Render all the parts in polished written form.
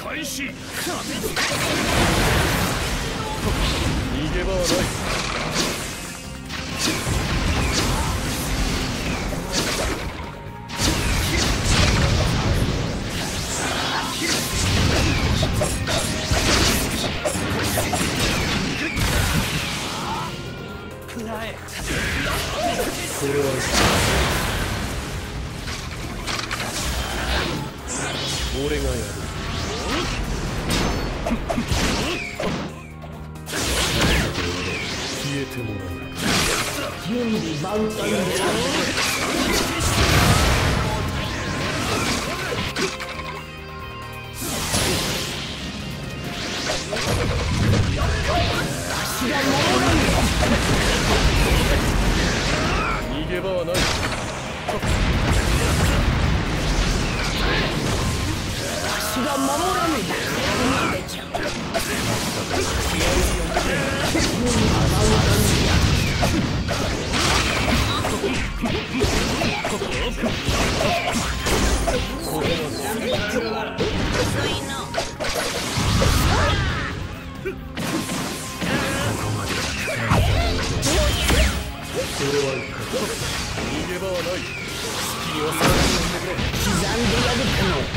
開始。逃げ場はない。これは俺がやる。消えてもらう。 準備万端で逃げ場はない。 足が守らね逃げ場はない。好きにはさらに呼んでくれ。 刻んでやるかの。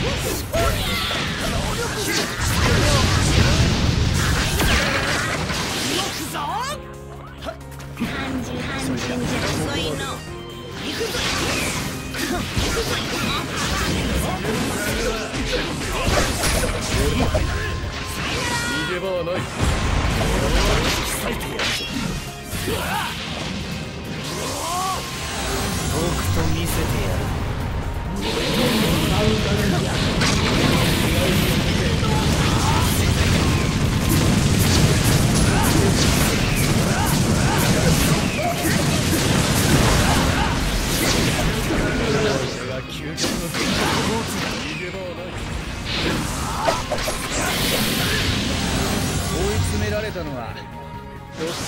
行くぞ。 半時半時じゃ遅いの。行くぞ。行くぞ。 逃げ場はない。 とくと見せてやる。追い詰められたのはどっち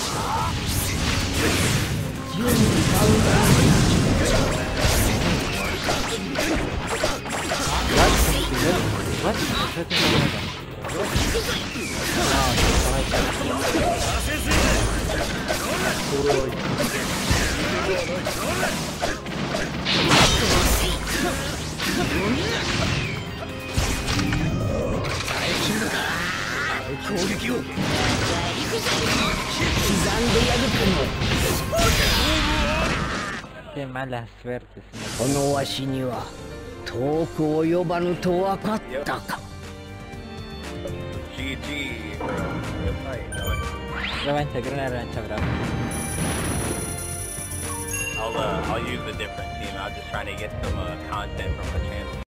攻撃を刻んでやるかの。このわしには遠く及ばぬと分かったか。 I'll use a different team. I was just trying to get some content from the channel.